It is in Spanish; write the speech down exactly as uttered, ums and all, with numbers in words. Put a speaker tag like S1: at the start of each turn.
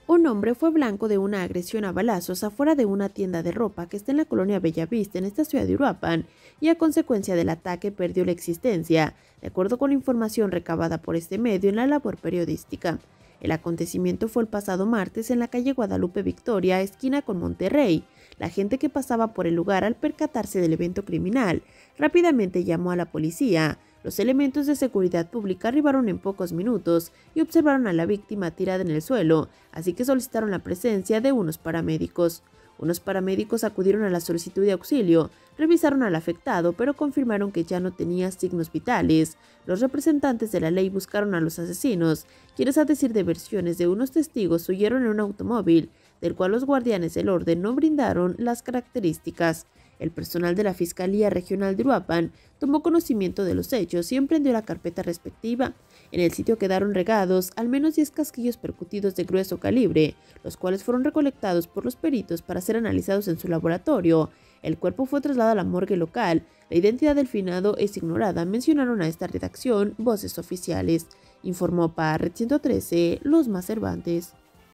S1: Un hombre fue blanco de una agresión a balazos afuera de una tienda de ropa que está en la colonia Bellavista, en esta ciudad de Uruapan, y a consecuencia del ataque perdió la existencia, de acuerdo con información recabada por este medio en la labor periodística. El acontecimiento fue el pasado martes en la calle Guadalupe Victoria, esquina con Monterrey. La gente que pasaba por el lugar al percatarse del evento criminal rápidamente llamó a la policía. Los elementos de seguridad pública arribaron en pocos minutos y observaron a la víctima tirada en el suelo, así que solicitaron la presencia de unos paramédicos. Unos paramédicos acudieron a la solicitud de auxilio, revisaron al afectado, pero confirmaron que ya no tenía signos vitales. Los representantes de la ley buscaron a los asesinos, quienes, a decir de versiones de unos testigos, huyeron en un automóvil, del cual los guardianes del orden no brindaron las características. El personal de la Fiscalía Regional de Uruapan tomó conocimiento de los hechos y emprendió la carpeta respectiva. En el sitio quedaron regados al menos diez casquillos percutidos de grueso calibre, los cuales fueron recolectados por los peritos para ser analizados en su laboratorio. El cuerpo fue trasladado a la morgue local. La identidad del finado es ignorada, mencionaron a esta redacción voces oficiales. Informó para Red ciento trece, Luzma Cervantes.